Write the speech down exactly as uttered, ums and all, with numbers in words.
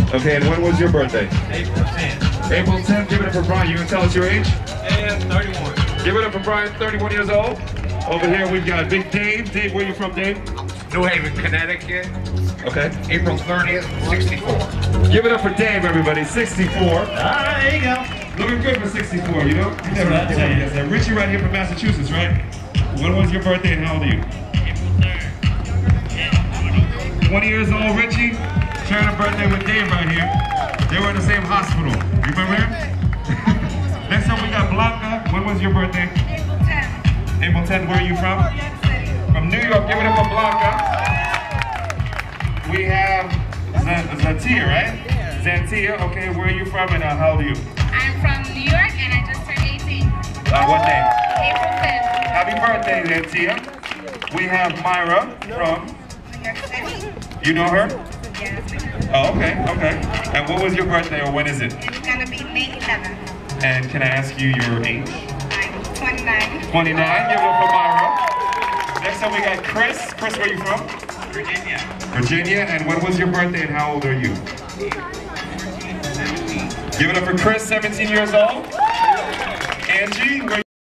Okay, and when was your birthday? April tenth. April tenth. Give it up for Brian. You gonna tell us your age? And thirty-one. Give it up for Brian, thirty-one years old. Over here we've got Big Dave. Dave, where you from, Dave? New Haven, Connecticut. Okay. April thirtieth, sixty-four. Give it up for Dave, everybody. sixty-four. Alright, there you go. Looking good for sixty-four, you know? You never That's right. yes, sir. Richie right here from Massachusetts, right? When was your birthday and how old are you? twenty years old, Richie. Sharing a birthday with Dave right here. They were in the same hospital. You remember him? Next up we got Blanca. When was your birthday? April tenth. April tenth. Where are you from? New York City. From New York. Give it up for Blanca. We have Zantia, right? Zantia. Okay, where are you from and uh, how old are you? I'm from New York and I just turned eighteen. Uh, what day? April fifth. Happy birthday, Zantia. We have Myra from, New York City. you know her? Yes. Oh, okay, okay. And what was your birthday or when is it? It's gonna be May eleventh. And can I ask you your age? I'm twenty-nine. twenty-nine, give it up for Myra. Next up we got Chris. Chris, where are you from? Virginia. Virginia, and when was your birthday and how old are you? Give it up for Chris, seventeen years old.